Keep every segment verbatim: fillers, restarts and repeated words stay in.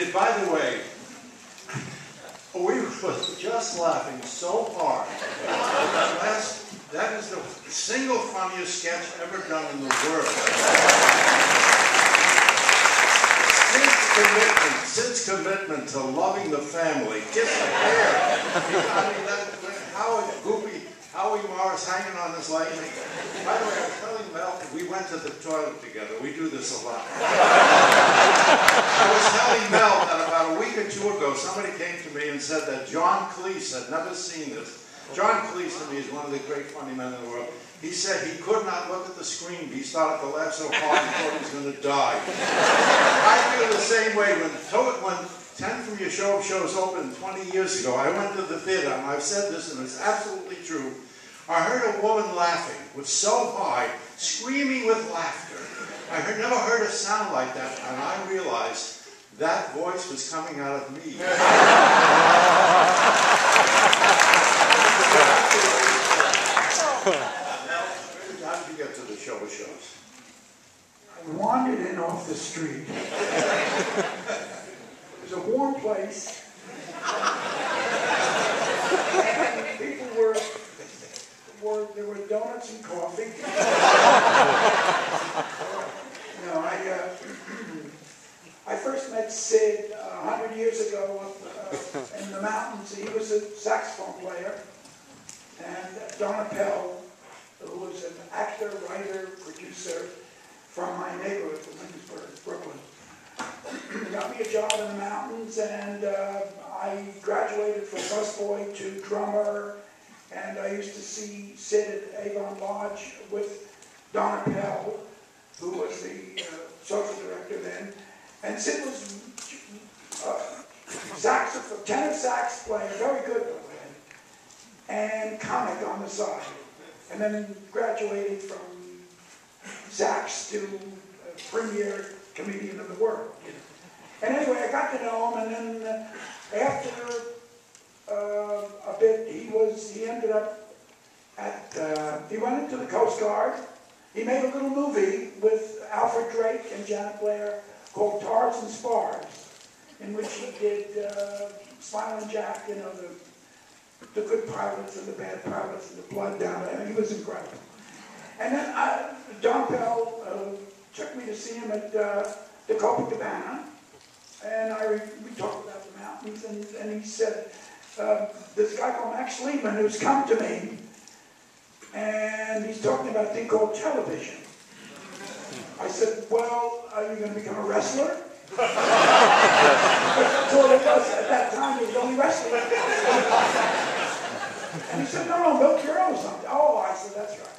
Sid, by the way, we were just laughing so hard. Last, that is the single funniest sketch ever done in the world. Sid's commitment, Sid's commitment to loving the family, kiss the hair. I mean, that, Howard, goopy, Howie Morris hanging on his leg. By the way, I was telling Mel, we went to the toilet together. We do this a lot. I was telling Mel that about a week or two ago, somebody came to me and said that John Cleese had never seen this. John Cleese, to me, is one of the great funny men in the world. He said he could not look at the screen. He started to laugh so hard he thought he was going to die. I feel the same way. When, when ten From Your Show shows opened twenty years ago, I went to the theater, and I've said this, and it's absolutely true. I heard a woman laughing, was so high, screaming with laughter. I heard, never heard a sound like that, and I realized that voice was coming out of me. How did you get to the show shows? I wandered in off the street. It was a warm place. And people were, were, there were donuts and coffee. No, I, uh, I first met Sid a uh, hundred years ago up, uh, in the mountains. He was a saxophone player. And Donna Pell, who was an actor, writer, producer from my neighborhood, from Williamsburg, Brooklyn, got me a job in the mountains, and uh, I graduated from busboy to drummer, and I used to see Sid at Avon Lodge with Donna Pell, who was the uh, social director then, and Sid was uh, saxophone, tenor sax player, very good by the way, and comic on the side, and then graduated from sax to uh, premier comedian of the world. And anyway, I got to know him, and then uh, after uh, a bit, he was he ended up at uh, he went into the Coast Guard. He made a little movie with Alfred Drake and Janet Blair called Tars and Spars, in which he did uh, Smiling Jack, you know, the the good pilots and the bad pilots and the blood down there. And he was incredible. And then I, Don Pell uh, took me to see him at uh, the Copacabana, and I we talked about the mountains, and, and he said, uh, this guy called Max Lehman who's come to me, and he's talking about a thing called television. I said, well, are you going to become a wrestler? That's all it was. At that time, it was only wrestling. And he said, no, no, Milk Hero or something. Oh, I said, that's right.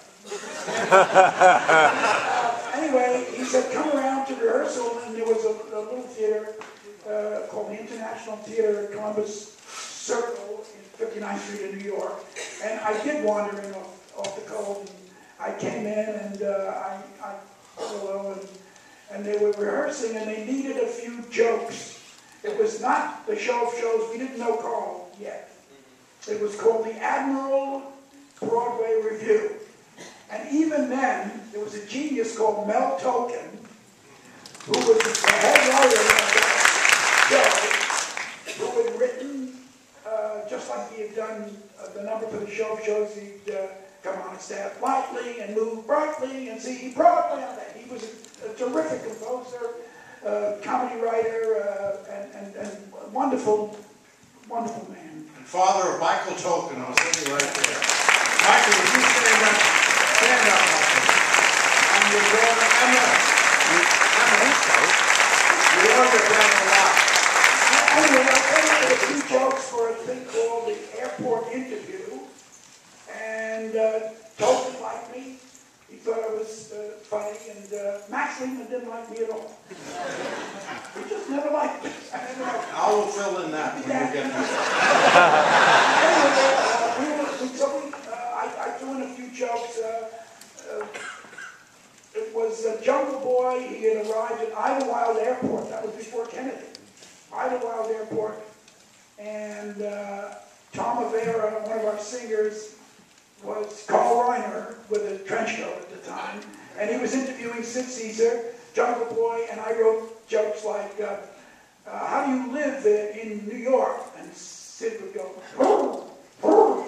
uh, anyway, he said, come around to rehearsal, and there was a, a little theater uh, called the International Theater at Columbus Circle in fifty-ninth Street in New York. And I did wander in off, off the cold, and I came in, and uh, I, I hello, and, and they were rehearsing, and they needed a few jokes. It was not the show of shows. We didn't know Carl yet. It was called the Admiral Broadway Review. And even then, there was a genius called Mel Token, who was the head writer of that show, who had written, uh, just like he had done uh, the number for the show of shows, he'd uh, come on and stand lightly and move brightly and see Broadway on that. He was a, a terrific composer, uh, comedy writer, uh, and, and, and wonderful, wonderful man. Father of Michael Tolkien, I was sitting right there. Michael, would you stand up? Stand up, Michael. And your daughter, Emma. Emma. You love your dad a lot. Anyway, I came up with a few jokes for a thing called the airport interview. And uh, Tolkien liked me. He thought I was uh, funny. And uh, Max Lehman didn't like me at all. He just never liked me. I never liked me. I will fill in that when you get there. Anyway, uh, we were, so we, uh, I, I threw in a few jokes. Uh, uh, it was uh, Jungle Boy. He had arrived at Idlewild Airport. That was before Kennedy. Idlewild Airport. And uh, Tom Avera, one of our singers, was Carl Reiner with a trench coat at the time. And he was interviewing Sid Caesar, Jungle Boy, and I wrote jokes like, uh, uh, how do you live uh, in New York? And Sid would go, oh, oh,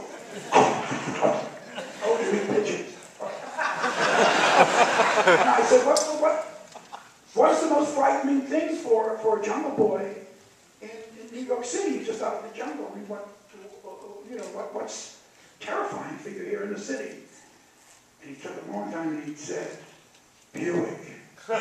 oh, you eat pigeons. And I said, what, what, what's the most frightening thing for, for a jungle boy in, in New York City, just out of the jungle? I mean, what, you know, what, what's terrifying for you here in the city? And he took a long time and he said, Buick.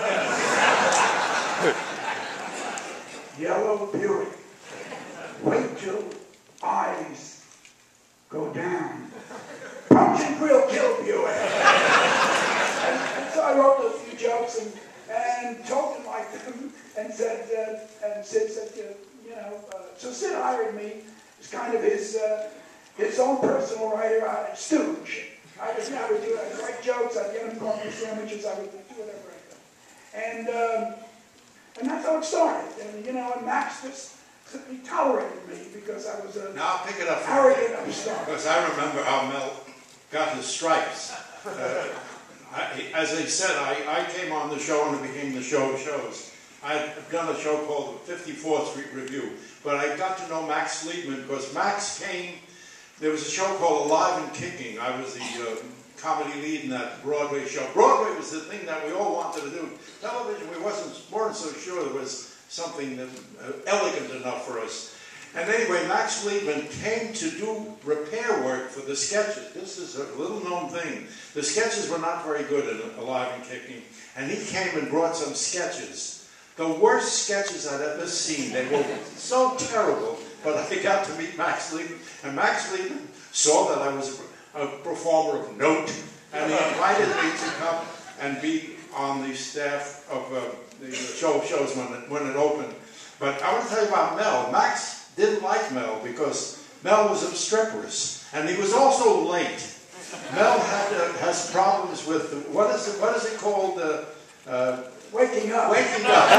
Yellow Buick. Wait till eyes go down. Punch and grill kill Buick. and, and so I wrote a few jokes and, and told him like them and said, uh, and Sid said, uh, you know, uh, so Sid hired me as kind of his uh, his own personal writer, uh, stooge. I would, I would do, I'd write jokes, I'd get him coffee sandwiches, I would do whatever I could. And, um, and that's how it started. And, you know, and Max just simply tolerated me because I was a now I'll pick it up from arrogant upstart. Because I remember how Mel got his stripes. Uh, I, as I said, I, I came on the show and it became the show of shows. I had done a show called the fifty-fourth Street Review, but I got to know Max Liebman because Max came. There was a show called Alive and Kicking. I was the uh, comedy lead in that Broadway show. Broadway was the thing that we all wanted to do. Television, we wasn't, weren't so sure there was something that, uh, elegant enough for us. And anyway, Max Liebman came to do repair work for the sketches. This is a little known thing. The sketches were not very good in Alive and Kicking. And he came and brought some sketches. The worst sketches I'd ever seen. They were so terrible. But I got to meet Max Liebman, and Max Liebman saw that I was a, a performer of note, and he invited me to come and be on the staff of uh, the show of shows when it, when it opened. But I want to tell you about Mel. Max didn't like Mel because Mel was obstreperous, and he was also late. Mel had, uh, has problems with, what is it, what is it called? Uh, uh, Waking up. Waking up.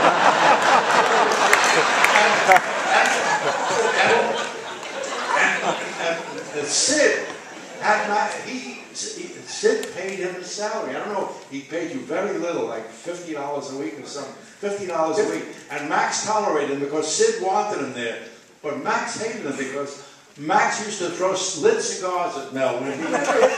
and, and, and, and, and Sid had not, he, he, Sid paid him his salary. I don't know, he paid you very little, like fifty dollars a week or something. fifty dollars a week. And Max tolerated him because Sid wanted him there. But Max hated him because Max used to throw lit cigars at Mel when he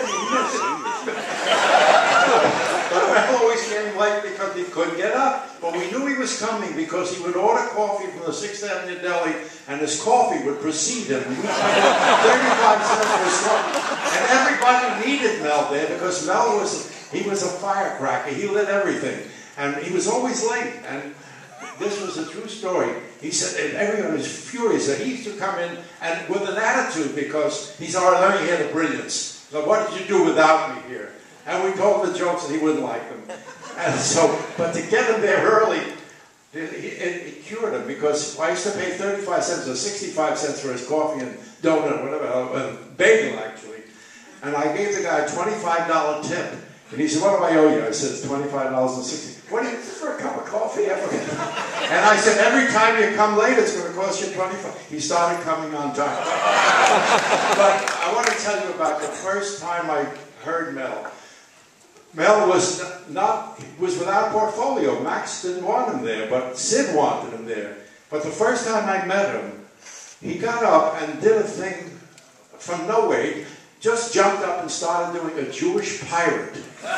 But Mel always came late because he couldn't get up. But we knew he was coming because he would order coffee from the Sixth Avenue Deli, and his coffee would precede him. thirty-five cents for his coffee. And everybody needed Mel there because Mel was, he was a firecracker. He lit everything. And he was always late. And this was a true story. He said, and everyone was furious that he used to come in and with an attitude because he's already here the brilliance. So what did you do without me here? And we told the jokes and he wouldn't like them. And so, but to get him there early, it, it, it cured him because I used to pay thirty-five cents or sixty-five cents for his coffee and donut, whatever, a bagel actually. And I gave the guy a twenty-five dollar tip. And he said, what do I owe you? I said, it's twenty-five dollars and sixty cents. What do you, for a cup of coffee? And I said, every time you come late, it's going to cost you twenty-five dollars. He started coming on time. But I want to tell you about the first time I heard Mel. Mel was not, was without portfolio. Max didn't want him there, but Sid wanted him there. But the first time I met him, he got up and did a thing from nowhere. He just jumped up and started doing a Jewish pirate. And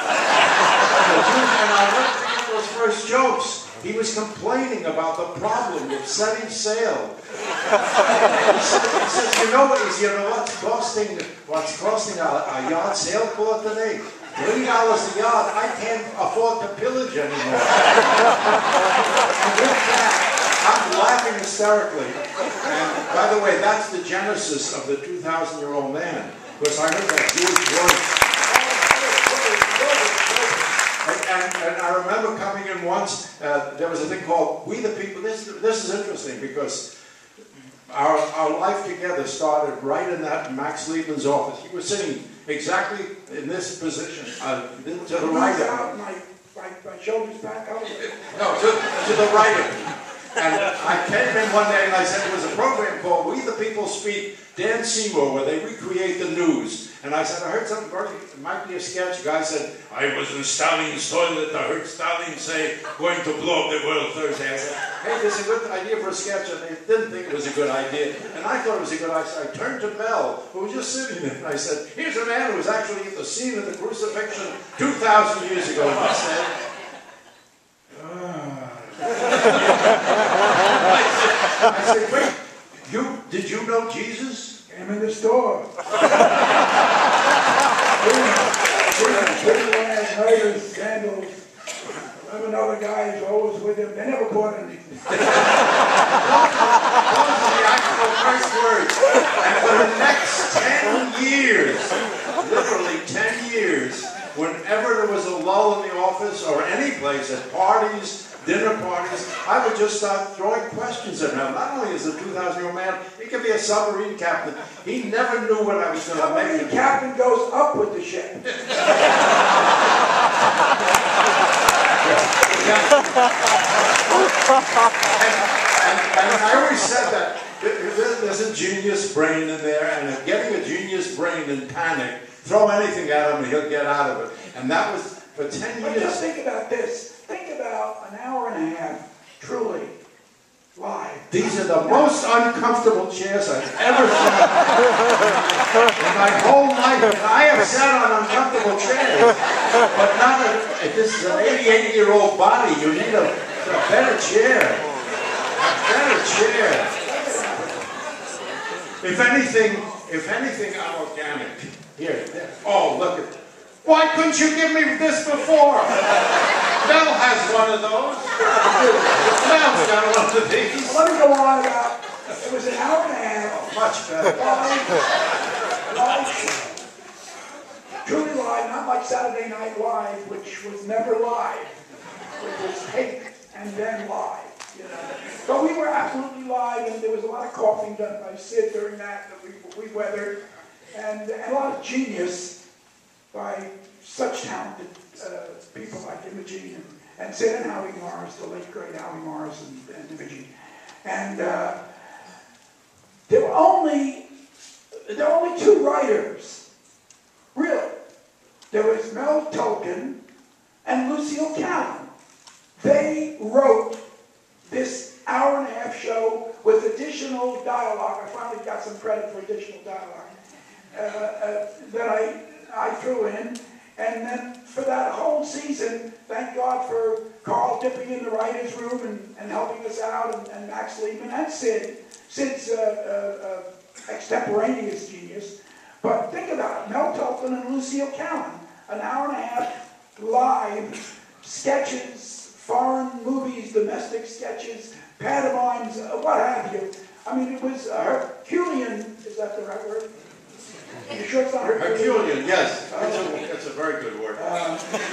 I never forget those first jokes. He was complaining about the problem of setting sail. He says, he says you know what? He says, you know what's costing? What's costing a, a yard sail cloth today? Three dollars a yard. I can't afford to pillage anymore. And with that, I'm laughing hysterically. And by the way, that's the genesis of the two thousand year old man. Because I heard that Jewish voice. And, and, and I remember coming in once, uh, there was a thing called We the People. This, this is interesting because our, our life together started right in that Max Liebman's office. He was sitting exactly in this position, uh, to the right of me. My, my, my shoulders back out. No, to, to the right of me. And I came in one day and I said there was a program called We the People Speak, Dan Seymour, where they recreate the news. And I said, I heard something, Bertie, it might be a sketch. The guy said, I was in Stalin's toilet. I heard Stalin say, going to blow up the world Thursday. I said, hey, this is a good idea for a sketch. And they didn't think it was a good idea. And I thought it was a good idea. I turned to Mel, who was just sitting there, and I said, here's a man who was actually at the scene of the crucifixion two thousand years ago. And he said, ah. I said, I said, wait, you, did you know Jesus? Came in the store. Murders, scandals. I have another guy who's always with him. They never caught anything. Those are the actual first words. And for the next ten years, literally ten years, whenever there was a lull in the office or any place, at parties, dinner parties, I would just start throwing questions at him. Not only is a two thousand year old man, he could be a submarine captain. He never knew what I was going to make him. The captain goes up with the ship. and, and, and I always said that there's a genius brain in there, and if getting a genius brain in panic, throw anything at him and he'll get out of it. And that was for ten but years. Just think about this. Think about an hour and a half, truly, live. These are the most uncomfortable chairs I've ever sat in my whole life. And I have sat on uncomfortable chairs, but not a, if this is an eighty-eight year old body, you need a, a better chair. A better chair. If anything, if anything, I'm organic. Here, there. Oh, look at. Why couldn't you give me this before? Mel has one of those. Mel's got one of these. Well, let me go on about, it was an hour and a half. Oh, much better. Live, live, truly live, not like Saturday Night Live, which was never live, which was taped and then live, you know. So we were absolutely live, and there was a lot of coughing done by Sid during that that we, we weathered, and, and a lot of genius by such talented uh, people like Imogene and, and Sid and Howie Mars, the late great Howie Mars and, and Imogene. And uh, there were only there were only two writers, really. There was Mel Tolkien and Lucille Callan. They wrote this hour and a half show with additional dialogue. I finally got some credit for additional dialogue uh, uh, that I. I threw in, and then for that whole season, thank God for Carl dipping in the writer's room and, and helping us out, and, and Max Liebman and Sid. Sid's uh, uh, uh, extemporaneous genius. But think about it, Mel Tolkien and Lucille Callan, an hour and a half live sketches, foreign movies, domestic sketches, pantomimes, uh, what have you. I mean, it was uh, Herculean, is that the right word? You sure it's not Herculean? Herculean, yes. That's a, that's a very good word. Uh,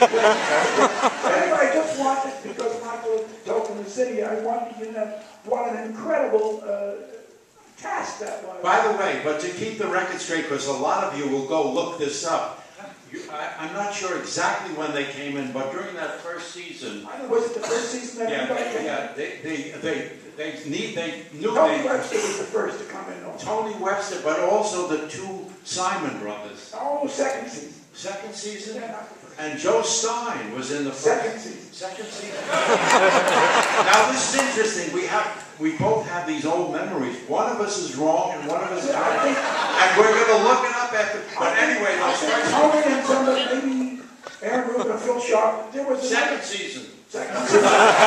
anyway, I just wanted, because Michael Tolkien the city, I wanted you to know what an incredible uh, task that was. By the way, but to keep the record straight, because a lot of you will go look this up. You, I, I'm not sure exactly when they came in, but during that first season. I don't know, was it the first season that yeah, everybody came yeah, they, they, they, they, need, they knew Tony they... Webster was the first to come in. Also. Tony Webster, but also the two Simon brothers. Oh, second season. Second season? Yeah, not the first. And Joe Stein was in the first. Second season. Second season. Now this is interesting. We have, we both have these old memories. One of us is wrong and one of us is right. And we're going to look it up after. But anyway, those first. Tony and somebody, maybe Aaron Rubin or Phil Sharp. There was second season. Second season.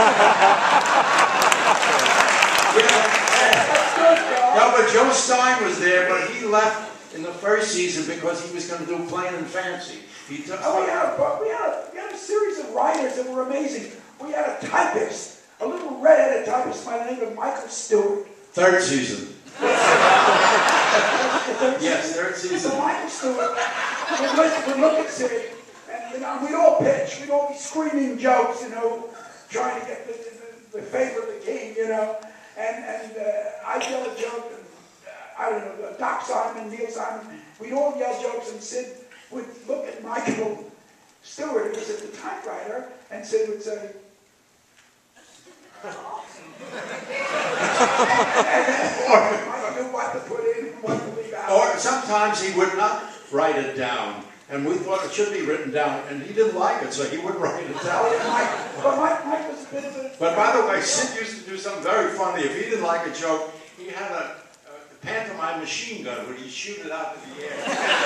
Yeah. No, but Joe Stein was there, but he left in the first season because he was going to do Plain and Fancy. He took oh, we had, a, we, had a, we had a series of writers that were amazing. We had a typist, a little red-headed typist by the name of Michael Stewart. Third season. Yes, third season. So Michael Stewart would look, would look at Sid, and you know, we'd all pitch, we'd all be screaming jokes, you know, trying to get the, the, the favor of the king, you know. And, and uh, I'd yell a joke, and uh, I don't know, Doc Simon, Neil Simon, we'd all yell jokes, and Sid would look at Michael Stewart, who was at the typewriter, and Sid would say, and then Michael knew what to put in and what to leave out. Or sometimes he would not write it down. And we thought it should be written down, and he didn't like it, so he wouldn't write it down. But Mike, Mike was a bit of a... But by the way, Sid used to do something very funny. If he didn't like a joke, he had a, a pantomime machine gun where he'd shoot it out in the air.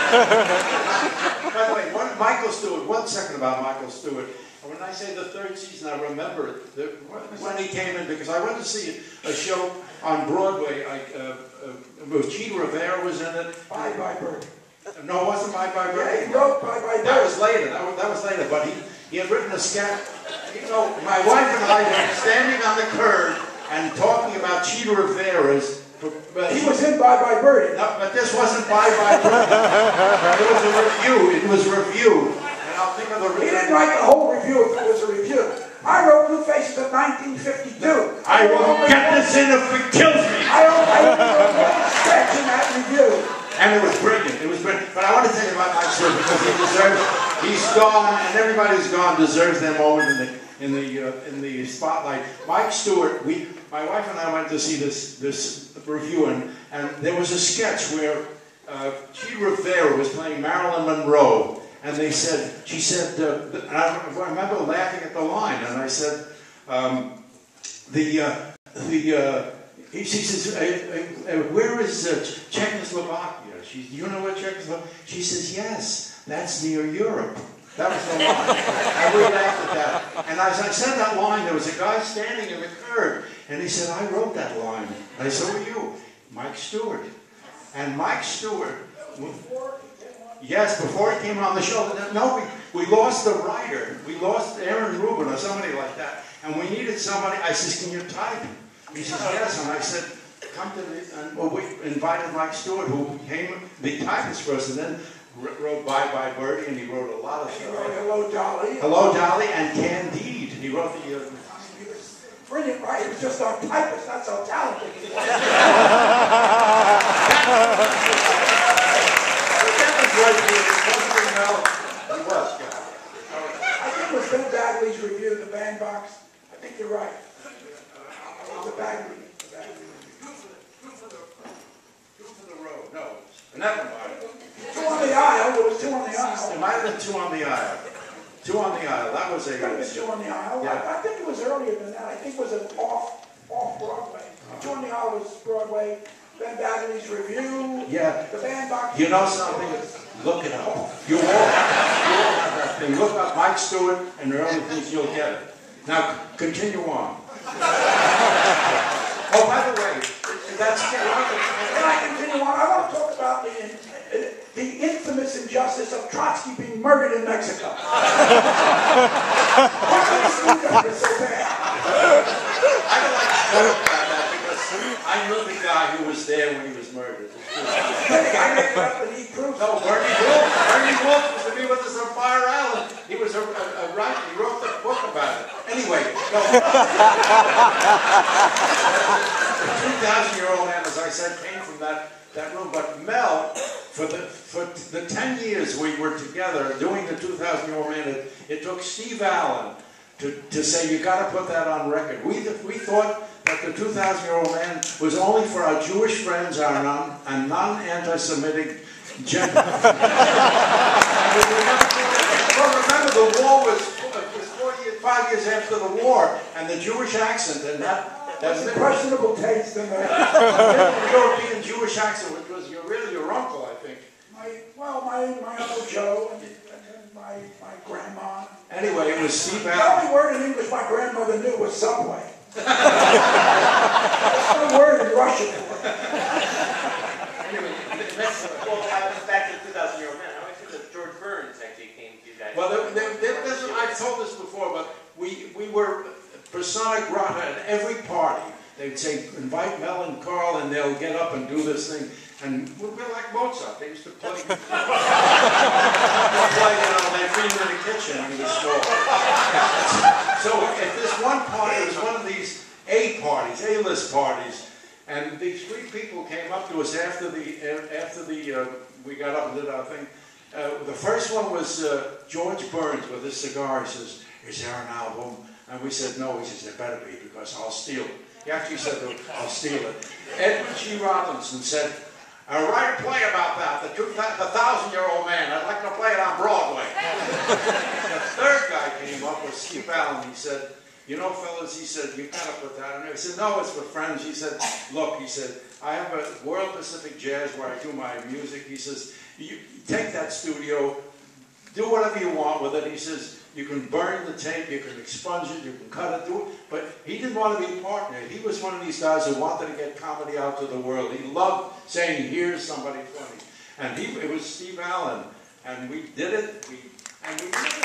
By the way, one, Michael Stewart, one second about Michael Stewart. And when I say the third season, I remember the, when he came in, because I went to see a show on Broadway. I, uh, uh, Cheetah Rivera was in it. Bye Bye Bird. No, it wasn't Bye Bye Bird. Yeah, he wrote Bye Bye Bird. That was later. That was, that was later. But he, he had written a sketch. You know, my wife and I were standing on the curb and talking about Cheetah Rivera's. But he was in Bye Bye Bird. No, but this wasn't Bye Bye Bird. It was a review. It was reviewed. And I'll think of the He didn't write the whole review if it was a review. I wrote Blue Faces of nineteen fifty-two. I will get this in if it kills me. I only wrote one sketch in that review. And it was brilliant. It was brilliant. But I want to tell you about Mike Stewart because he deserves. He's gone, and everybody who's gone deserves their moment in the in the uh, in the spotlight. Mike Stewart. We, my wife and I went to see this this review, and and there was a sketch where uh, Cheetah Rivera was playing Marilyn Monroe, and they said she said. Uh, and I, I remember laughing at the line, and I said, um, the uh, the. Uh, He, she says, uh, uh, uh, where is uh, Czechoslovakia? She, you know where Czechoslovakia? She says, yes, that's near Europe. That was the line. And we laughed at that. And as I said that line, there was a guy standing in the curb, and he said, I wrote that line. And I said, who are you? Mike Stewart. And Mike Stewart, yes, before he came on the show, no, we, we lost the writer. We lost Aaron Rubin or somebody like that. And we needed somebody. I said, can you type? He says, yes, and I said, come to the, and well, we invited Mike Stewart, who became the typist for us, and then wrote Bye Bye Birdie, and he wrote a lot of stuff. He wrote Hello Dolly. Hello Dolly, and Candide. He wrote the... Uh, he was brilliant, right? He was just our typist, not so talented. that was right here. He was, yeah. I think it was Ben Bagley's review, the bandbox. I think you're right. The Bagley. The Bagley. Two for the, two for the road. No, never mind. Two on the aisle. There was two on the aisle. There might have been two on the aisle. Two on the aisle. That was a. Could have been two on the aisle. Yeah. I, I think it was earlier than that. I think it was an off, off Broadway. Two on the aisle was Broadway. Ben Bagley's review. Yeah. The bandbox. You know something? Look it up. You all have that thing. Look up Mike Stewart and the early things. You'll get it. Now continue on. Oh, by the way, that's... Can I continue on? I want to talk about the, the infamous injustice of Trotsky being murdered in Mexico. Why do you think that is so bad? I don't like to talk about that because I knew the guy who was there when he was murdered. I made it up and he proved No, Bernie Wolf. Bernie Wolf was to be with us on Fire Island. He was a, a, a writer. He wrote the book about it. Anyway, no. The two thousand year old man, as I said, came from that, that room. But Mel, for the for the ten years we were together doing the two thousand year old man, it, it took Steve Allen to, to say, you got to put that on record. We, we thought that the two thousand year old man was only for our Jewish friends, our non, and non-anti-Semitic gender. Well, remember, the war was, was four years, five years after the war, and the Jewish accent, and that... That's a questionable taste in there. European Jewish accent, which was your, really your uncle, I think. My, well, my, my Uncle Joe and, and my, my grandma. Anyway, it was Steve The Allen. only word in English my grandmother knew was Subway. There's no word in Russian for it. Anyway, that's, well, I was back to two thousand year old man. I went to the George Burns actually came to you guys. Well, there, there, there, there's, I've told this before, but we, we were persona grata at every party. They'd say, invite Mel and Carl, and they'll get up and do this thing. And we're like Mozart. They used to play, play you know, they feed him in the kitchen when he was small. So at this one party, it was one of these A parties, A-list parties, and these three people came up to us after the, after the, uh, we got up and did our thing. Uh, the first one was uh, George Burns with his cigar. He says, is there an album? And we said, no. He says, there better be, because I'll steal it. He actually said, I'll steal it. Edward G. Robinson said, Uh, write a play about that, the, two, the thousand-year-old man. I'd like to play it on Broadway. The third guy came up with Steve Allen. He said, you know, fellas, he said, you got to put that in there. He said, no, it's for friends. He said, look, he said, I have a World Pacific Jazz where I do my music. He says, you take that studio, do whatever you want with it. He says, you can burn the tape, you can expunge it, you can cut it, do it. But he didn't want to be a partner. He was one of these guys who wanted to get comedy out to the world. He loved saying, here's somebody funny. And he, it was Steve Allen. And we did it. We, and we did it.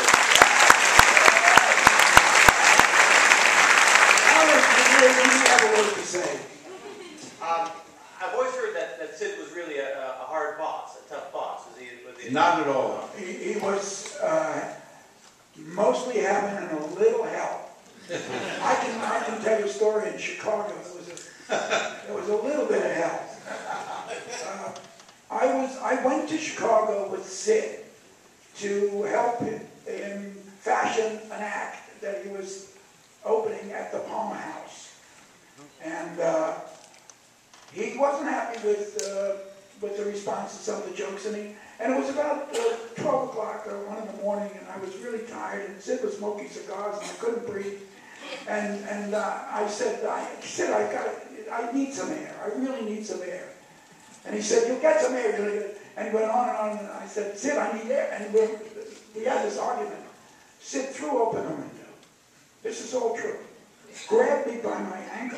Alex, you have a word to say. Um, I've always heard that, that Sid was really a, a hard boss, a tough boss. Was he, was he Not at all. He, he was uh, mostly having a little help. I can I can tell you a story in Chicago. There was a there was a little bit of help. Uh, I was I went to Chicago with Sid to help him, him fashion an act that he was opening at the Palmer House, and uh, he wasn't happy with uh, with the response to some of the jokes, and he and it was about uh, twelve o'clock or one in the morning, and I was really tired, and Sid was smoking cigars, and I couldn't breathe, and and uh, I said, I Sid, I got I need some air, I really need some air, and he said, you'll get some air, you'll get it. And he went on and on, and I said, Sid, I need air, and we, we had this argument. Sid threw open a window. This is all true. Grabbed me by my ankle,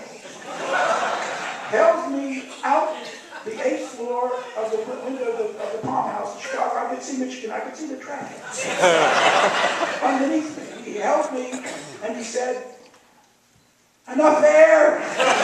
held me out the eighth floor of the window of the, of the Palm House in Chicago. I could see Michigan. I could see the traffic underneath me. He held me and he said, enough air.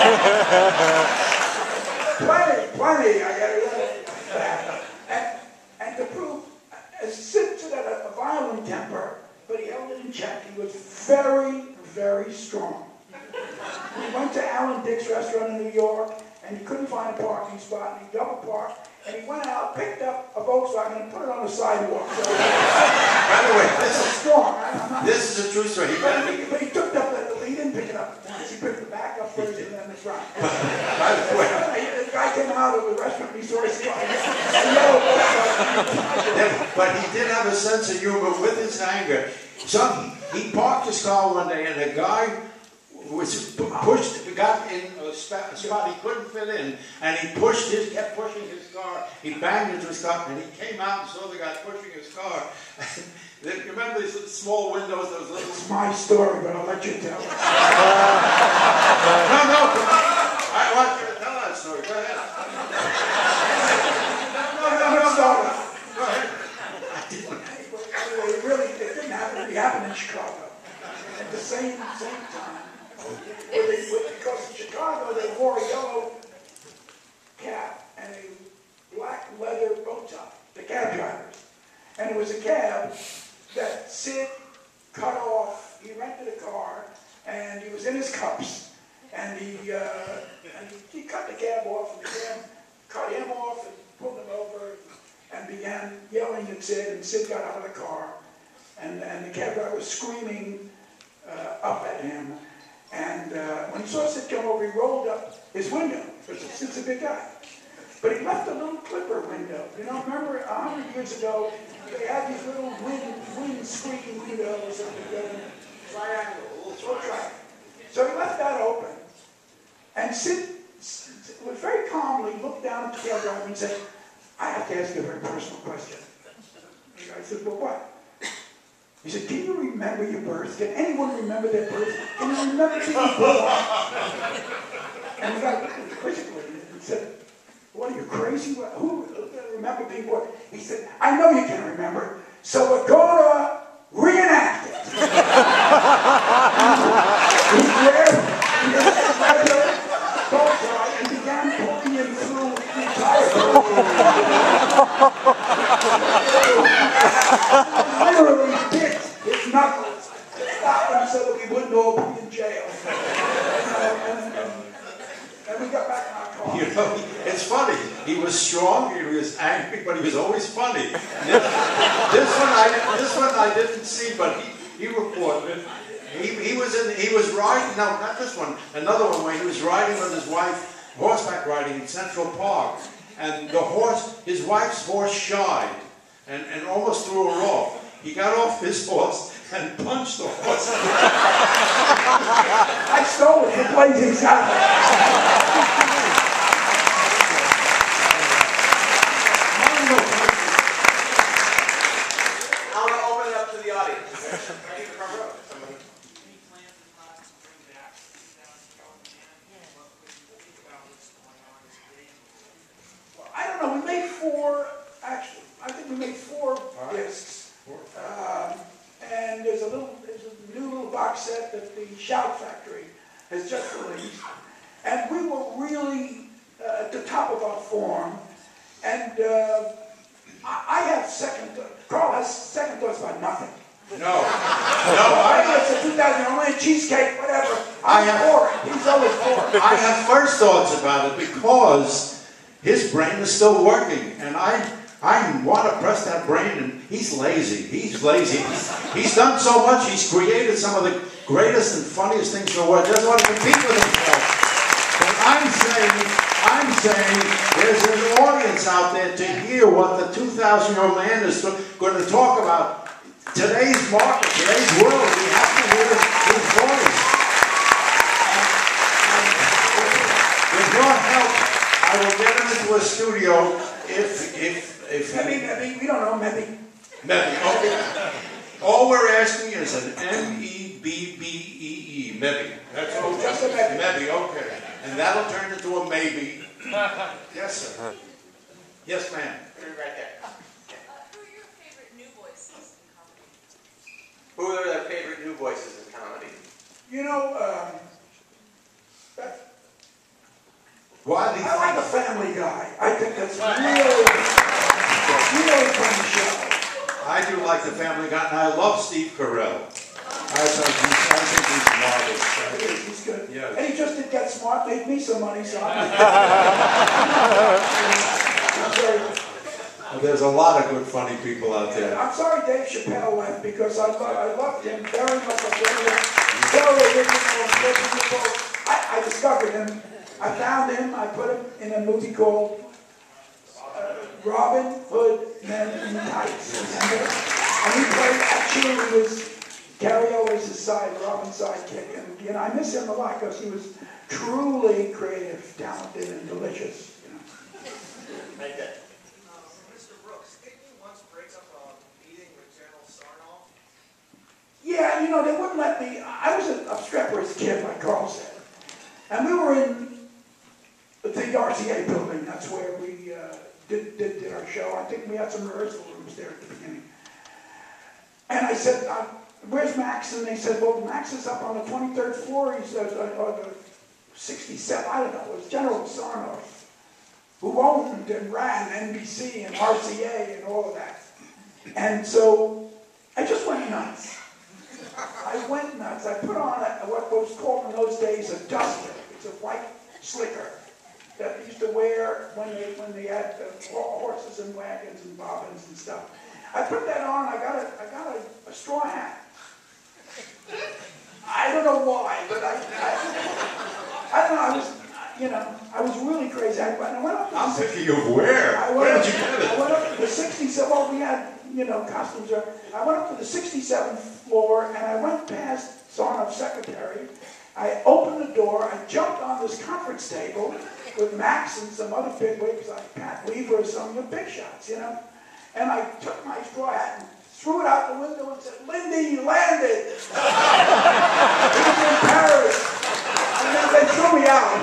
plenty, plenty. I got it. And, and to prove, as Sid had a, a violent temper, but he held it in check. He was very, very strong. We went to Alan Dick's restaurant in New York, and he couldn't find a parking spot, and he double parked, and he went out, picked up a Volkswagen, and put it on the sidewalk. So, by the way, this is strong. I, I'm not, this is a true story. He but, he, but he took up the, he didn't pick it up once. He picked the back up first, and then the front. By the way, The guy came out of the restaurant, and he saw his car. But he did have a sense of humor with his anger. So he, he parked his car one day, and a guy was pushed, got in a spot, a spot he couldn't fit in, and he pushed his, kept pushing his car. He banged into his car, and he came out and saw the guy pushing his car. You remember these small windows, those little... It's my story, but I'll let you tell it. No, no, come on. I want you to tell that story. Go ahead. No, no, no, no. Go ahead. Anyway, it really, it didn't happen. It happened in Chicago. At the same, same time. Where they, where, because in Chicago, they wore a yellow cap and a black leather bow tie, the cab drivers. And it was a cab that Sid cut off. He rented a car, and he was in his cups. And he, uh, and he, he cut the cab off, and the cab cut him off and pulled him over and began yelling at Sid, and Sid got out of the car. And, and the cab driver was screaming uh, up at him. And uh, when he saw Sid come over, he rolled up his window, because Sid's a big guy. But he left a little clipper window. You know, remember a hundred years ago, they had these little wind, wind screen windows that would go in triangle, a little triangle. So he left that open. And Sid, Sid was very calmly looked down at the cab driver and said, I have to ask you a very personal question. The guy said, well, what? He said, can you remember your birth? Can anyone remember their birth? Can you remember being born? And the guy looked at him quizzically and said, what, are you crazy? Who remember being born? He said, I know you can remember, so we're going to reenact it. He grabbed the bullseye and began pulling him through the entire literally bit his knuckles to stop him so that we wouldn't all be in jail. And, and, and, and we got back in our car. You know, it's funny. He was strong, he was angry, but he was always funny. This, this one I this one I didn't see, but he, he reported it. He, he was in he was riding no not this one, another one where he was riding with his wife, horseback riding in Central Park. and the horse, his wife's horse shied and, and almost threw her off. He got off his horse and punched the horse. I stole it from Blazing Saddles. I want to open it up to the audience. Right in the front row. Somebody. Any plans in class to bring back the two thousand year old man? What would you think about what's going on today? Well, I don't know, we made four, actually, I think we made four discs. Um, and there's a little, there's a new little box set that the Shout Factory has just released. And we were really uh, at the top of our form. And uh, I, I have second, Carl has second thoughts about nothing. No, no, I I, it's a two thousand year old man, cheesecake, whatever. I I'm have- for it, he's always for it. I have first thoughts about it because his brain is still working, and I, I want to press that brain, and he's lazy. He's lazy. He's, he's done so much. He's created some of the greatest and funniest things in the world. He doesn't want to compete with himself. But I'm saying, I'm saying, there's an audience out there to hear what the two thousand year old man is going to talk about. Today's market, today's world, we have to hear his voice. With your help, I will get him into a studio if, if, if... Maybe, maybe, we don't know, maybe. Maybe, okay. All we're asking is an M E B B E E, maybe. That's all. Just a maybe. Maybe, okay. And that'll turn into a maybe. Yes, sir. Yes, ma'am. Right there. Who are your favorite new voices in comedy? Who are their favorite new voices in comedy? You know, um, that, Why do you I like a think... Family Guy. I think that's really, really funny show. I do like the Family Guy, and I love Steve Carell. I think he's, I think he's marvelous. He is, he's good. Yes. And he just did Get Smart, made me some money, so I'm, I'm sorry. Well, there's a lot of good, funny people out there. I'm sorry Dave Chappelle left because I, lo I loved him very much. I very original, original. I, I discovered him. I found him. I put him in a movie called uh, Robin Hood Men in Tights. Remember? And he played, actually, he was Gary Ellis' side, Robin's sidekick. And you know, I miss him a lot because he was truly creative, talented, and delicious. You know. Right there. Mister Brooks, didn't you once break up a meeting with General Sarnoff? Yeah, you know, they wouldn't let me. I was a obstreperous kid, like Carl said. And we were in the R C A building. That's where we uh, did, did, did our show. I think we had some rehearsal rooms there at the beginning. And I said, uh, where's Max? And they said, well, Max is up on the twenty-third floor. He said, uh, or the sixty-seven, I don't know. It was General Sarnoff, who owned and ran N B C and R C A and all of that. And so I just went nuts. I went nuts. I put on a, what was called in those days a duster. It's a white slicker that they used to wear when they when they had uh, horses and wagons and bobbins and stuff. I put that on. I got a I got a, a straw hat. I don't know why, but I I, I don't know. I was you know I was really crazy. I, I went up. To I'm the, thinking of where? I went Where up, did you get I it? went up to the sixty-seven. Well, we had you know costumes. There. I went up to the sixty-seventh floor, and I went past Sarnoff's secretary. I opened the door. I jumped on this conference table with Max and some other bigwigs like Pat Weaver or some of the big shots, you know. And I took my straw hat and threw it out the window and said, "Lindy, you landed." He was in Paris. And then they threw me out.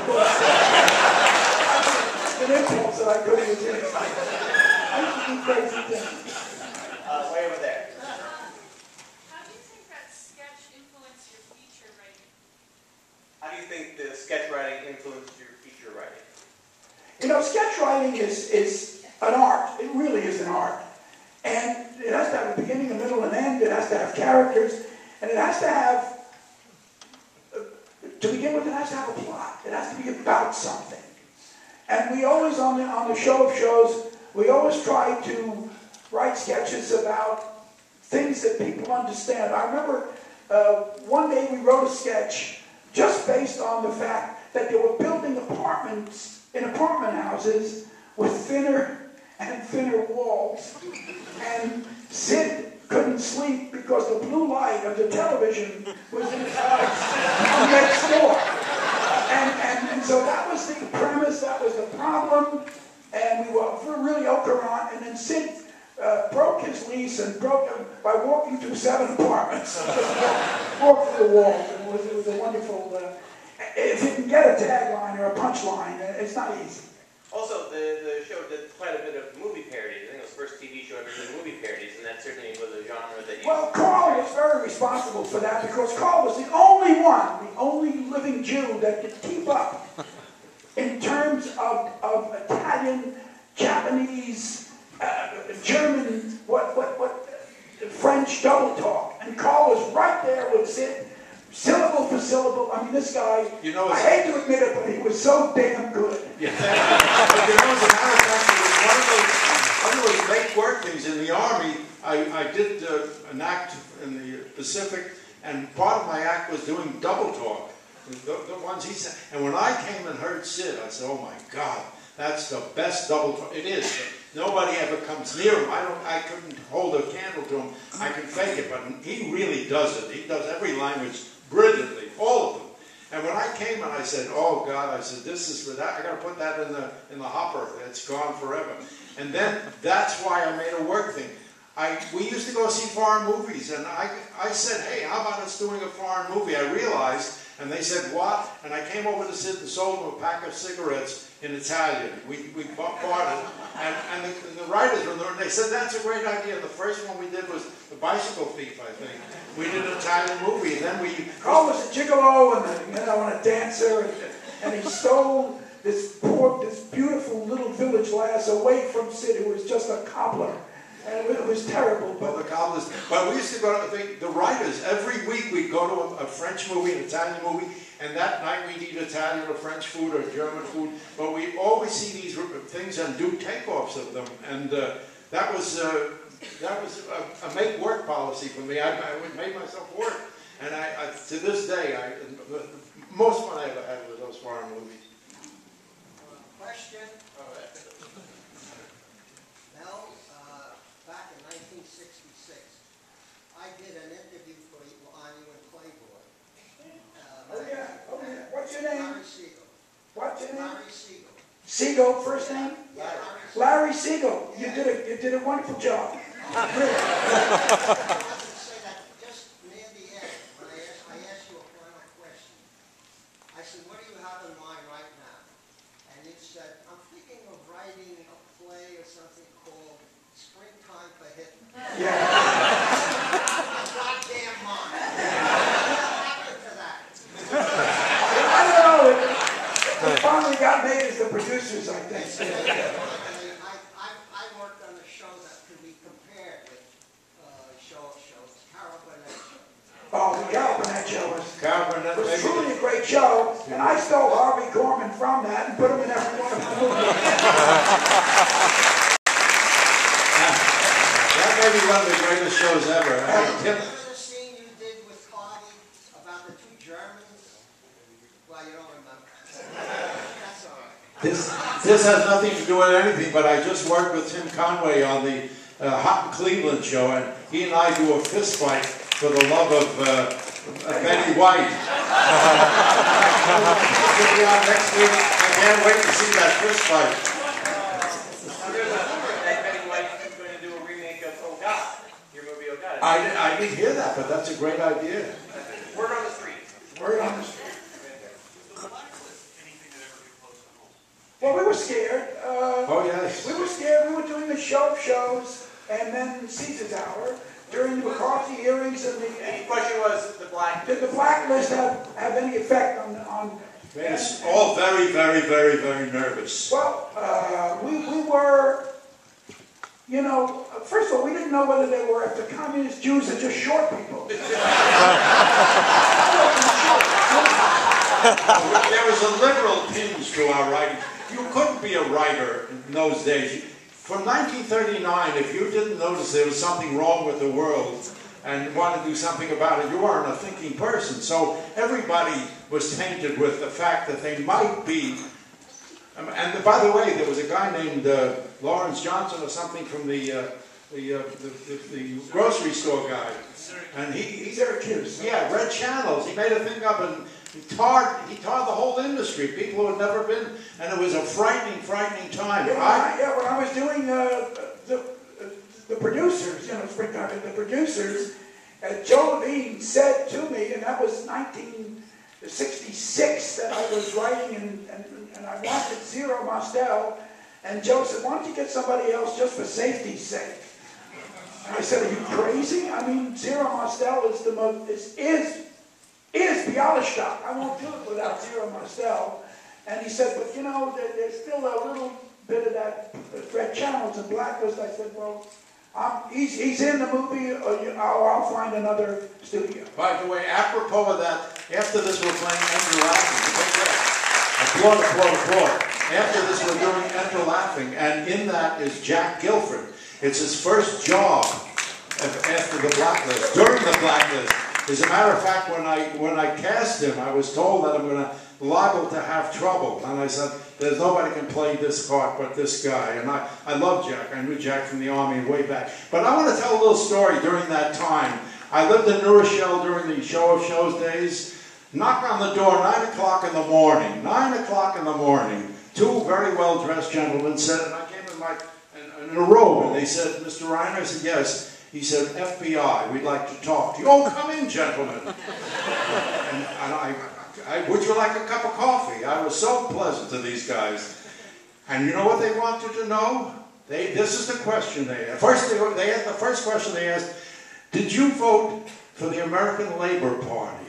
An impulse that I couldn't resist. I used to do crazy things. Uh, way over there. How do you think that sketch influenced your feature writing? How do you think the sketch writing influenced your feature writing? You know, sketch writing is, is an art. It really is an art. And it has to have a beginning, a middle, and end. It has to have characters. And it has to have, uh, to begin with, it has to have a plot. It has to be about something. And we always, on the, on the show of shows, we always try to write sketches about things that people understand. I remember uh, one day we wrote a sketch just based on the fact that they were building apartments in apartment houses with thinner and thinner walls. And Sid couldn't sleep because the blue light of the television was in his eyes from next door. And, and, and so that was the premise, that was the problem, and we were really au courant. And then Sid uh, broke his lease and broke him by walking through seven apartments. Just walked through the walls. It was, it was a wonderful, uh, if you can get a tagline or a punchline, it's not easy. Also, the, the show did quite a bit of movie parodies. I think it was the first T V show ever did movie parodies, and that certainly was a genre that you... Well, Carl was very responsible for that because Carl was the only one, the only living Jew that could keep up in terms of, of Italian, Japanese, uh, German, what, what, what, uh, French double talk. And Carl was right there with Sid, syllable for syllable. I mean, this guy, You know, I hate to admit it, but he was so damn good. Yeah. But you know, as a matter of fact, it was one of those, one of those make work things in the Army. I, I did uh, an act in the Pacific, and part of my act was doing double talk. The, the ones he said. And when I came and heard Sid, I said, oh my God, that's the best double talk. It is. Nobody ever comes near him. I don't. I couldn't hold a candle to him. I can fake it, but he really does it. He does every language brilliantly, all of them. And when I came and I said, oh God, I said, this is for that, I got to put that in the in the hopper. It's gone forever. And then that's why I made a work thing. I, we used to go see foreign movies, and I, I said, hey, how about us doing a foreign movie? I realized, and they said, what? And I came over to Sid and sold them a pack of cigarettes in Italian. We, we bought it, and, and, the, and the writers were there, and they said, that's a great idea. And the first one we did was The Bicycle Thief, I think. We did an Italian movie, and then we... Carl was a gigolo and a, you know, and a dancer, and, and he stole this poor, this beautiful little village lass away from Sid, who was just a cobbler. And it was terrible. Well, the cobblers. But we used to go to the, the writers. Every week we'd go to a, a French movie, an Italian movie, and that night we'd eat Italian or French food or German food. But we always see these things and do takeoffs of them. And uh, that was uh, that was a, a make work policy for me. I, I made myself work, and I, I to this day, I the most fun I ever had was those foreign movies. Question. Mel, uh, back in nineteen sixty-six, I did an interview for you on you in Playboy. Uh, Oh yeah, oh yeah. What's your name? Larry Siegel. What's your name? Larry Siegel. Siegel, first name? Yeah, Larry Siegel. Larry Siegel. You did a you did a wonderful job. I wanted to say that just near the end, when I asked, I asked you a final question. I said, what do you have in mind right now? And you said, I'm thinking of writing a play or something called Springtime for Hitler. Yeah. Goddamn mind. What happened to that? I don't know. It, it finally got made as the producers, I think. I, I, I worked on a show that could be compared with uh, show of shows, Carol Burnett show. Oh, the Carol Burnett show was, Carol Burnett, was maybe truly a great show, and I stole Harvey Korman from that and put him in every one of the movies. That may be one of the greatest shows ever. I mean, Tim, Remember the scene you did with Carly about the two Germans? Well, you don't remember. That's all right. This, this has nothing to do with anything, but I just worked with Tim Conway on the uh, Hot in Cleveland show, and he and I do a fist fight for the love of uh, Betty White. We'll be on next week. I can't wait to see that fist fight. Now, there's a rumor that Betty White is going to do a remake of Oh God, your movie Oh God. I, didn't- I didn't hear that, but that's a great idea. Word on the street. Word on the street. Anything that ever get close to home. Well, we were scared. Uh, Oh, yes. We were scared. We were doing the show of shows, and then Caesar's Hour during the McCarthy hearings, and the The question was the black. did the blacklist have, have any effect on on? Made us all very, very, very, very nervous. Well, uh, we we were, you know, first of all, we didn't know whether they were after communist Jews or just short people. There was a liberal tinge to our writing. You couldn't be a writer in those days. From nineteen thirty-nine, if you didn't notice there was something wrong with the world and wanted to do something about it, you weren't a thinking person. So everybody was tainted with the fact that they might be Um, and by the way, there was a guy named uh, Lawrence Johnson or something from the, uh, the, uh, the, the, the grocery store guy. And he, he Syracuse. Yeah, Red Channels. He made a thing up and he tarred, he tarred the whole industry. People who had never been, and it was a frightening, frightening time. Yeah, when I, I, yeah, when I was doing uh, the, uh, the producers, you know, springtime, the producers, uh, Joe Levine said to me, and that was nineteen sixty-six that I was writing, and, and, and I wanted Zero Mostel, and Joe said, why don't you get somebody else just for safety's sake? And I said, are you crazy? I mean, Zero Mostel is the most, is, is, is Bialystok. I won't do it without Zero Mostel. And he said, but you know, there, there's still a little bit of that Red Channels and Blacklist. I said, well, I'm, he's, he's in the movie, or you, I'll, I'll find another studio. by the way, apropos of that, after this we're playing Enter Laughing. Applaud, applaud, applaud. After this we're doing Enter Laughing, and in that is Jack Guilford. It's his first job after the Blacklist, during the Blacklist. As a matter of fact, when I, when I cast him, I was told that I'm going to liable to have trouble. And I said, there's nobody can play this part but this guy. And I, I love Jack. I knew Jack from the Army way back. But I want to tell a little story during that time. I lived in New Rochelle during the Show of Shows days. Knock on the door, nine o'clock in the morning. nine o'clock in the morning. Two very well-dressed gentlemen said, and I came in, my, in, in a robe, and they said, Mister Reiner? I said, yes. He said, F B I, we'd like to talk to you. Oh, come in, gentlemen. and and I, I, would you like a cup of coffee? I was so pleasant to these guys. And you know what they wanted to know? They, this is the question they asked. First, they, they had the first question they asked, did you vote for the American Labor Party?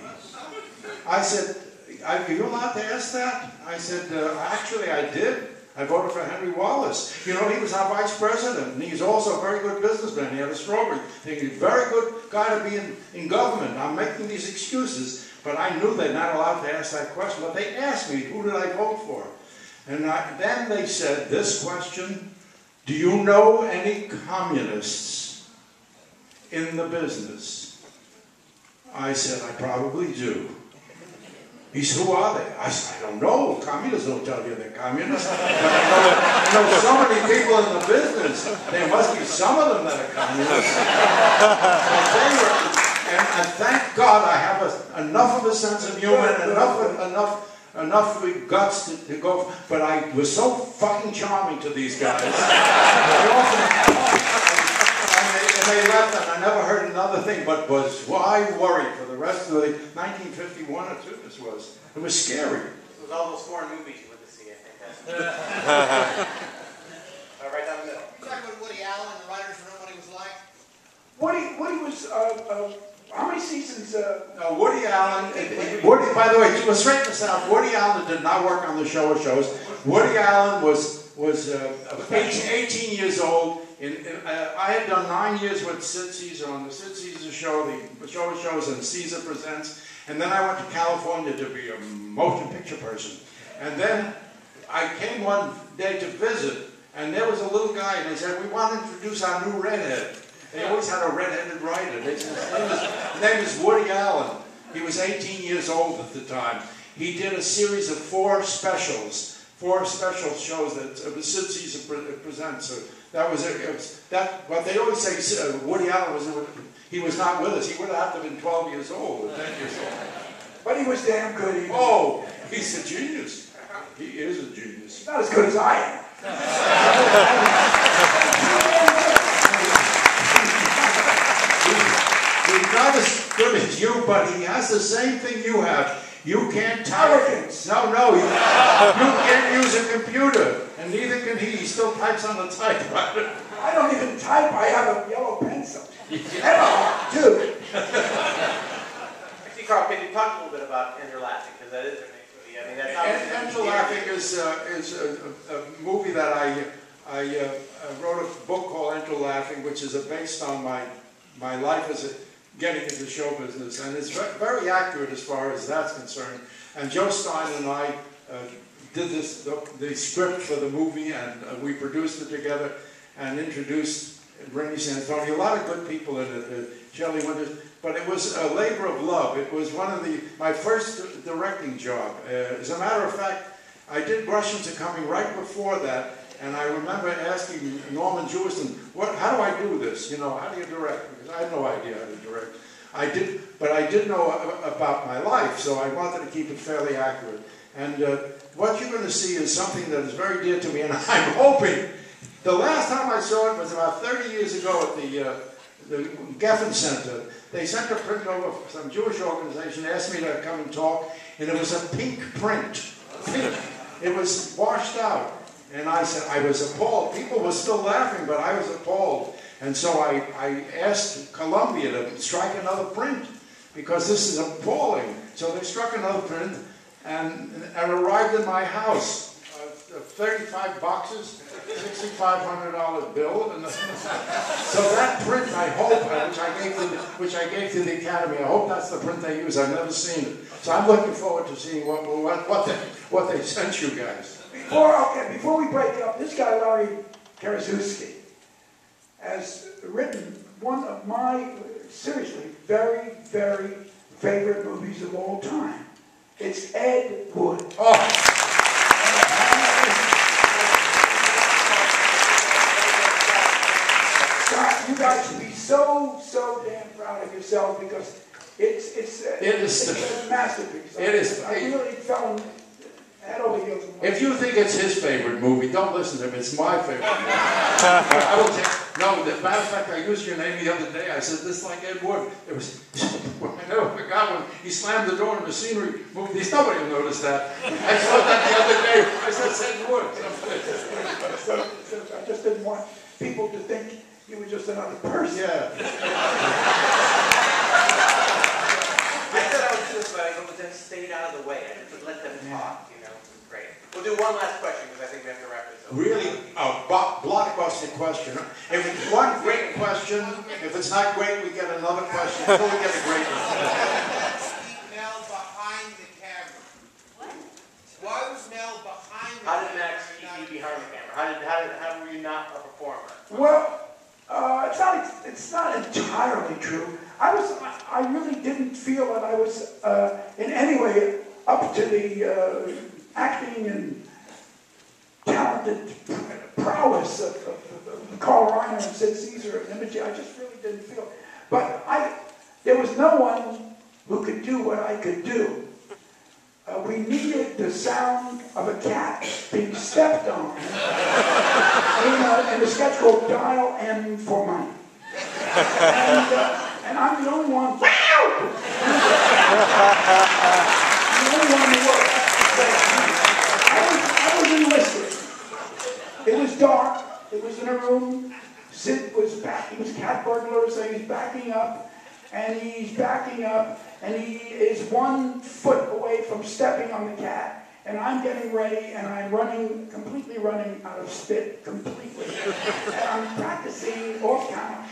I said, are you allowed to ask that? I said, uh, actually, I did. I voted for Henry Wallace. You know, he was our vice president, and he's also a very good businessman. He had a strawberry thing. He's a very good guy to be in, in government. I'm making these excuses, but I knew they're not allowed to ask that question. But they asked me, who did I vote for? And I, then they said this question, do you know any communists in the business? I said, I probably do. He said, who are they? I said, I don't know. Communists don't tell you they're communists. But I know, I know so many people in the business. There must be some of them that are communists. But they were, and, and thank God I have a, enough of a sense of humor and enough, enough, enough guts to, to go. But I was so fucking charming to these guys. I often, and, they, and they left, and I never heard another thing. But was well, I worried for the rest of the nineteen fifty-one or two. This was it was scary. It was all those foreign movies you went to see, I think. uh, right down the middle. You talking about Woody Allen and the writers know what he was like? Woody, Woody was, uh, uh, how many seasons? Uh, No, Woody Allen, Woody, by the way, to straighten this out, Woody Allen did not work on the Show of Shows. Woody Allen was, was uh, eighteen years old. In, in, uh, I had done nine years with Sid Caesar on the Sid Caesar Show, the Show of Shows, and Caesar Presents. And then I went to California to be a motion picture person. And then I came one day to visit, and there was a little guy, and they said, we want to introduce our new redhead. They always had a red-headed writer. They said, his, name is, his name is Woody Allen. He was eighteen years old at the time. He did a series of four specials, four special shows that uh, Sid Caesar pre presents. So that was it. it was, that, but they always say uh, Woody Allen was, he was not with us. He would have to have been twelve years old or ten years old. but he was damn good. He, Oh, he's a genius. He is a genius. not as good as I am. He's not as good as you, but he has the same thing you have. You can't type. Arrogance. No, no, you, you can't use a computer, and neither can he. He still types on the typewriter. I don't even type. I have a yellow pencil. And a heart, too. Actually, Carl, can you talk a little bit about Enter Laughing? Because that is their next movie. I mean, that's obviously... Enter Laughing is, uh, is a, a, a movie that I, I uh, wrote a book called Enter Laughing, which is uh, based on my, my life as a getting into show business, and it's very accurate as far as that's concerned. And Joe Stein and I uh, did this the, the script for the movie, and uh, we produced it together and introduced Rennie Santoni. A lot of good people in it, uh, Shelley Winters, but it was a labor of love. It was one of the my first directing job. Uh, as a matter of fact, I did Russians Are Coming right before that, and I remember asking Norman Jewison, what, how do I do this? You know, how do you direct? Because I had no idea how to direct. I did, but I did know about my life, so I wanted to keep it fairly accurate. And uh, what you're going to see is something that is very dear to me, and I'm hoping. The last time I saw it was about thirty years ago at the, uh, the Geffen Center. They sent a print over from some Jewish organization, asked me to come and talk, and it was a pink print. Pink. It was washed out. And I said, I was appalled. People were still laughing, but I was appalled. And so I, I asked Columbia to strike another print, because this is appalling. So they struck another print, and it arrived in my house. Uh, thirty-five boxes, sixty-five hundred dollar bill. And so that print, I hope, uh, which I gave to the, which I gave to the Academy, I hope that's the print they use. I've never seen it. So I'm looking forward to seeing what, what, what, they, what they sent you guys. Before, okay, before we break it up, this guy, Larry Karaszewski, has written one of my, seriously, very, very favorite movies of all time. It's Ed Wood. Oh. God, you guys should be so, so damn proud of yourself, because it's, it's, uh, It is it's a masterpiece. It is. I really fell in head over heels. If you think it's his favorite movie, don't listen to him. It's my favorite movie. I will say, no, as a matter of fact, I used your name the other day. I said, this is like Ed Wood. It was, I never forgot when he slammed the door in the scenery movie. Nobody will notice that. I saw that the other day. I said, it's Ed Wood. So, so I just didn't want people to think you were just another person. Yeah. I said I would do this, but I but then stayed out of the way. I just let them talk, you know. It was great. We'll do one last question, because I think we have to wrap this up. Really, a blockbuster question. If it's one great question, if it's not great, we get another question until we get a great one. Mel behind the camera. What? Why was Mel behind the How camera? did Max keep you behind the camera? How did how did how were you not a performer? Well, uh, it's not it's not entirely true. I was I really didn't feel that I was uh, in any way up to the uh, acting and talented prowess of, of, of Carl Reiner and Sid Caesar and Imogen. I just really didn't feel. But I there was no one who could do what I could do. Uh, we needed the sound of a cat being stepped on in a, in a sketch called Dial M for Money. And, uh, and I'm the only one, wow! the only one in the world. I was, I was enlisted. It was dark. It was in a room. Sid was back. He was a cat burglar, so he's backing up. And he's backing up. And he is one foot away from stepping on the cat, and I'm getting ready, and I'm running, completely running out of spit, completely. And I'm practicing off camera.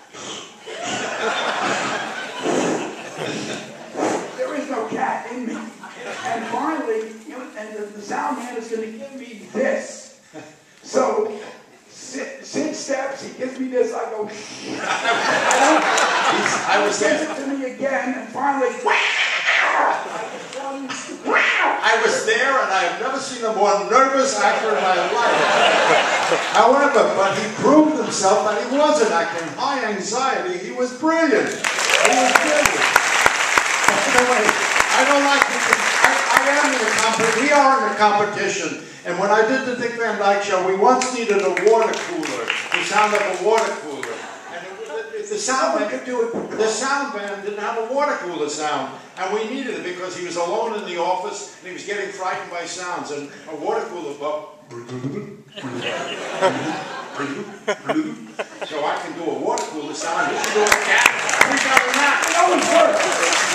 There is no cat in me. And finally, you know, and the, the sound man is going to give me this. So, Sid, Sid steps, he gives me this, I go, I was gives it to me again, and finally, I was there, and I have never seen a more nervous actor in my life. However, but he proved himself that he wasn't acting. High anxiety, he was brilliant. He was brilliant. Anyway, I don't like to, I, I am in a competition, we are in a competition, and when I did the Dick Van Dyke Show, we once needed a water cooler, the sound of a water cooler. And it, it, the sound man could do it. The sound man didn't have a water cooler sound, and we needed it because he was alone in the office and he was getting frightened by sounds. And a water cooler, well, so I can do a water cooler sound. He can do a cat. We got a cat. it always works.